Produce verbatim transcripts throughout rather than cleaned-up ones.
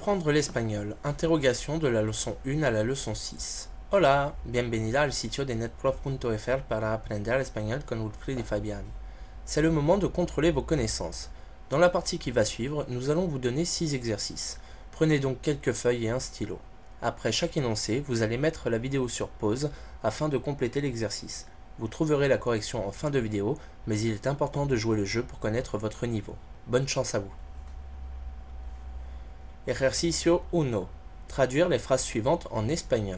Apprendre l'espagnol. Interrogation de la leçon un à la leçon six. Hola, bienvenida al sitio de netprof punto f r para aprender español con Wilfried y Fabián. C'est le moment de contrôler vos connaissances. Dans la partie qui va suivre, nous allons vous donner six exercices. Prenez donc quelques feuilles et un stylo. Après chaque énoncé, vous allez mettre la vidéo sur pause afin de compléter l'exercice. Vous trouverez la correction en fin de vidéo, mais il est important de jouer le jeu pour connaître votre niveau. Bonne chance à vous. Ejercicio uno. Traduire les phrases suivantes en espagnol.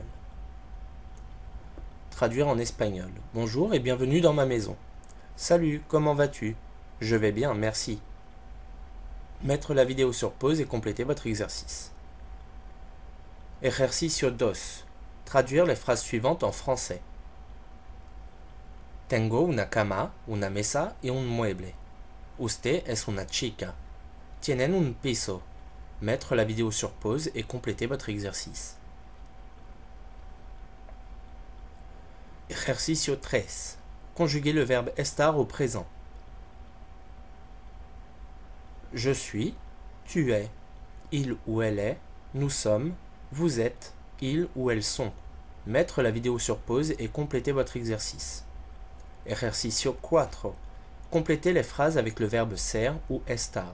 Traduire en espagnol. Bonjour et bienvenue dans ma maison. Salut, comment vas-tu? Je vais bien, merci. Mettre la vidéo sur pause et compléter votre exercice. Ejercicio dos. Traduire les phrases suivantes en français. Tengo una cama, una mesa y un mueble. Usted es una chica. Tienen un piso. Mettre la vidéo sur pause et compléter votre exercice. Ejercicio tres. Conjuguer le verbe estar au présent. Je suis, tu es, il ou elle est, nous sommes, vous êtes, ils ou elles sont. Mettre la vidéo sur pause et compléter votre exercice. Ejercicio cuatro. Compléter les phrases avec le verbe ser ou estar.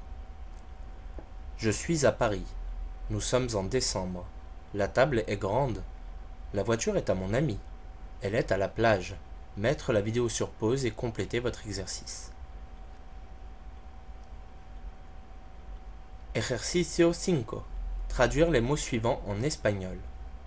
Je suis à Paris. Nous sommes en décembre. La table est grande. La voiture est à mon ami. Elle est à la plage. Mettre la vidéo sur pause et compléter votre exercice. Ejercicio cinco. Traduire les mots suivants en espagnol.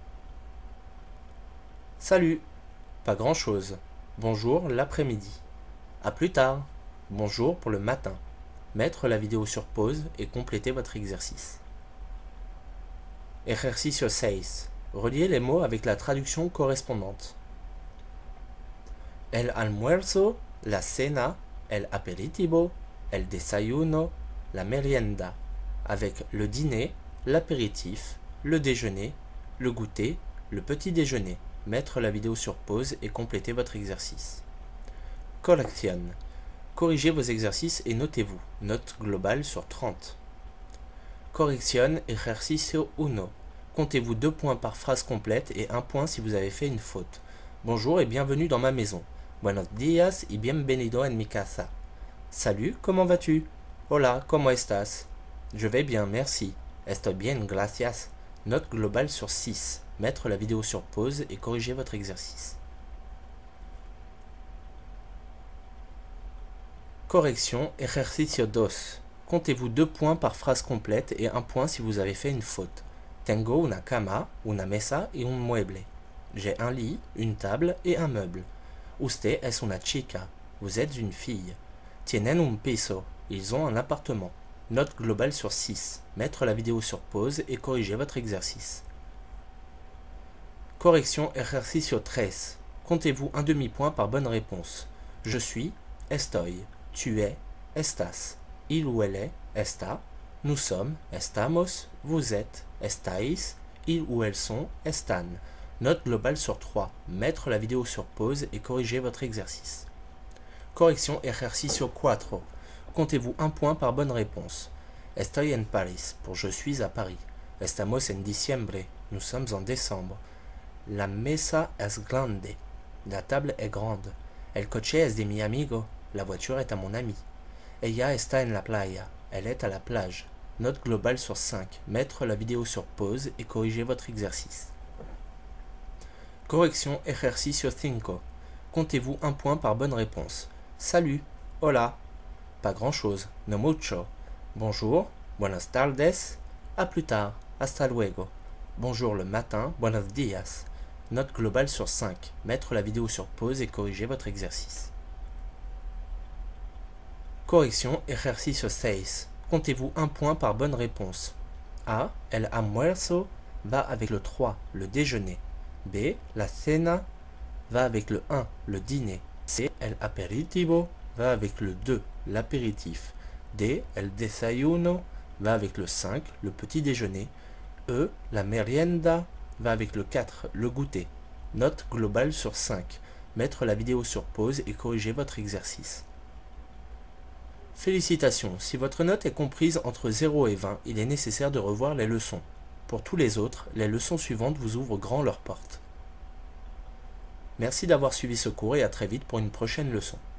Salut. Pas grand-chose. Bonjour l'après-midi. À plus tard. Bonjour pour le matin. Mettre la vidéo sur pause et compléter votre exercice. Ejercicio seis. Relier les mots avec la traduction correspondante. El almuerzo, la cena, el aperitivo, el desayuno, la merienda. Avec le dîner, l'apéritif, le déjeuner, le goûter, le petit déjeuner. Mettre la vidéo sur pause et compléter votre exercice. Corrección. Corrigez vos exercices et notez-vous. Note globale sur trente. Corrección ejercicio uno. Comptez-vous deux points par phrase complète et un point si vous avez fait une faute. Bonjour et bienvenue dans ma maison. Buenos días y bienvenido en mi casa. Salut, comment vas-tu? Hola, ¿cómo estás? Je vais bien, merci. Estoy bien, gracias. Note globale sur six. Mettre la vidéo sur pause et corriger votre exercice. Correction, ejercicio dos. Comptez-vous deux points par phrase complète et un point si vous avez fait une faute. Tengo una cama, una mesa y un mueble. J'ai un lit, une table et un meuble. Usted es una chica. Vous êtes une fille. Tienen un piso. Ils ont un appartement. Note globale sur six. Mettre la vidéo sur pause et corriger votre exercice. Correction, ejercicio tres. Comptez-vous un demi-point par bonne réponse. Je suis, estoy. Tu es, estás. Il ou elle est, está. Nous sommes, estamos. Vous êtes, estáis. Ils ou elles sont, están. Note globale sur trois. Mettre la vidéo sur pause et corriger votre exercice. Correction ejercicio cuatro. Comptez-vous un point par bonne réponse. Estoy en Paris. Pour je suis à Paris. Estamos en diciembre. Nous sommes en décembre. La mesa es grande. La table est grande. El coche es de mi amigo. La voiture est à mon ami. Ella está en la playa. Elle est à la plage. Note globale sur cinq. Mettre la vidéo sur pause et corriger votre exercice. Correction ejercicio cinco. Comptez-vous un point par bonne réponse. Salut. Hola. Pas grand-chose. No mucho. Bonjour. Buenas tardes. À plus tard. Hasta luego. Bonjour le matin. Buenos días. Note globale sur cinq. Mettre la vidéo sur pause et corriger votre exercice. Correction, ejercicio seis. Comptez-vous un point par bonne réponse. A. El almuerzo va avec le trois, le déjeuner. B. La cena va avec le un, le dîner. C. El aperitivo va avec le deux, l'apéritif. D. El desayuno va avec le cinq, le petit déjeuner. E. La merienda va avec le quatre, le goûter. Note globale sur cinq. Mettre la vidéo sur pause et corriger votre exercice. Félicitations, si votre note est comprise entre zéro et vingt, il est nécessaire de revoir les leçons. Pour tous les autres, les leçons suivantes vous ouvrent grand leurs portes. Merci d'avoir suivi ce cours et à très vite pour une prochaine leçon.